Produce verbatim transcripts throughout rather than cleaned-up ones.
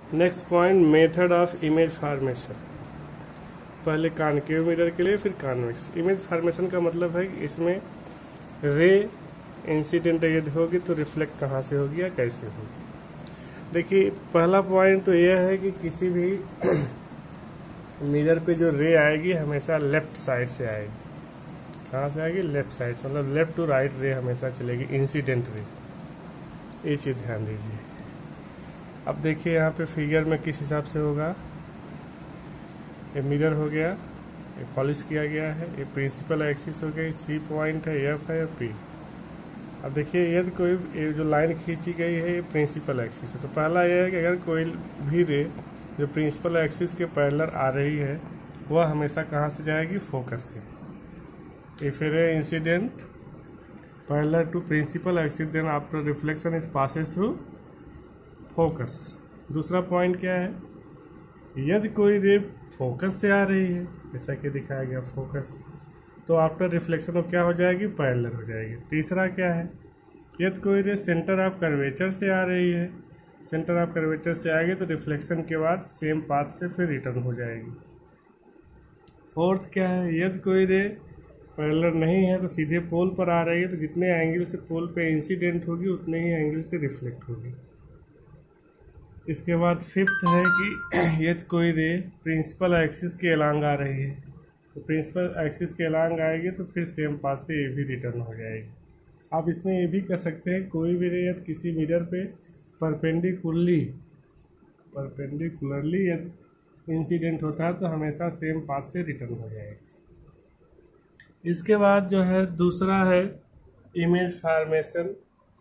Next point, method of image formation. पहले concave mirror के लिए, फिर कॉन्वेक्स। इमेज फॉर्मेशन का मतलब है कि इसमें रे इंसिडेंट यदि होगी तो रिफ्लेक्ट कहाँ से होगी या कैसे होगी। देखिए, पहला पॉइंट तो यह है कि किसी भी मिरर पे जो रे आएगी हमेशा लेफ्ट साइड से आएगी। कहाँ से आएगी? लेफ्ट साइड से, मतलब लेफ्ट टू राइट रे हमेशा चलेगी, इंसिडेंट रे। ये चीज़ ध्यान दीजिए। अब देखिए यहाँ पे फिगर में किस हिसाब से होगा। ये मिरर हो गया, ये पॉलिश किया गया है, ये प्रिंसिपल एक्सिस हो गई, सी पॉइंट है, एफ है, पी। अब देखिए यदि कोई ये जो लाइन खींची गई है ये प्रिंसिपल एक्सिस है, तो पहला ये है कि अगर कोई भी रे जो प्रिंसिपल एक्सिस के पैरेलल आ रही है वह हमेशा कहाँ से जाएगी? फोकस से। If a ray incident parallel to principal axis then after reflection is passes through focus. दूसरा पॉइंट क्या है? यदि कोई रे फोकस से आ रही है, जैसा कि दिखाया गया फोकस, तो आफ्टर रिफ्लेक्शन वो क्या हो जाएगी? पैरेलल हो जाएगी। तीसरा क्या है? यदि कोई रे सेंटर ऑफ कर्वेचर से आ रही है, सेंटर ऑफ कर्वेचर से आएगी तो रिफ्लेक्शन के बाद सेम पाथ से फिर रिटर्न हो जाएगी। फोर्थ क्या है? यदि कोई रे पैरेलल नहीं है तो सीधे पोल पर आ रही है, तो जितने एंगल से पोल पे इंसिडेंट होगी उतने ही एंगल से रिफ्लेक्ट होगी। इसके बाद फिफ्थ है कि यदि कोई रे प्रिंसिपल एक्सिस के अलांग आ रही है, तो प्रिंसिपल एक्सिस के अलांग आएगी तो फिर सेम पाथ से ये भी रिटर्न हो जाएगी। आप इसमें ये भी कर सकते हैं, कोई भी रे यदि किसी मिरर पे परपेंडिकुलरली परपेंडिकुलरली यदि इंसिडेंट होता है तो हमेशा सेम पाथ से रिटर्न हो जाएगा। इसके बाद जो है दूसरा है image formation,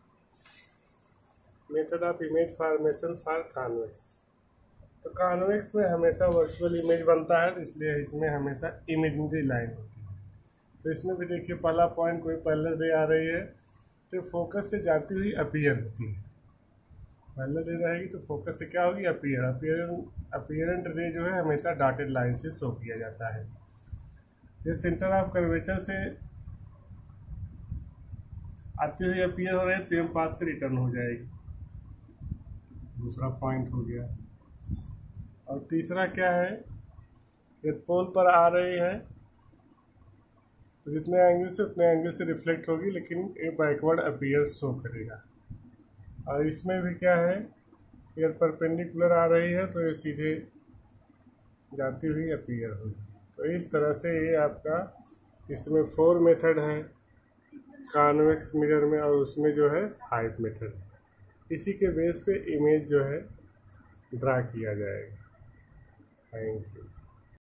method of image formation for convex. तो कॉन्वेक्स में हमेशा वर्चुअल इमेज बनता है, इसलिए इसमें हमेशा इमेजिनरी लाइन होती है। तो इसमें भी देखिए, पहला पॉइंट कोई पैरेलल रे आ रही है तो फोकस से जाती हुई अपीयर होती है। पैरेलल रे रहेगी तो फोकस से क्या होगी? अपीयर। अपीयर अपीयरेंट रे जो है हमेशा डॉटेड लाइन से शो किया जाता है। ये सेंटर ऑफ कर्वेचर से आती हुई अपीयर हो रही है, सेम पाथ से रिटर्न हो जाएगी। दूसरा पॉइंट हो गया। और तीसरा क्या है? ये पोल पर आ रही है तो जितने एंगल से उतने एंगल से रिफ्लेक्ट होगी, लेकिन ये बैकवर्ड अपीयर शो करेगा। और इसमें भी क्या है? ये परपेंडिकुलर आ रही है तो ये सीधे जाती हुई अपीयर होगी। तो इस तरह से ये आपका इसमें फोर मेथड है कॉन्वेक्स मिरर में, और उसमें जो है फाइव मेथड है। इसी के बेस पे इमेज जो है ड्रा किया जाएगा। Thank you.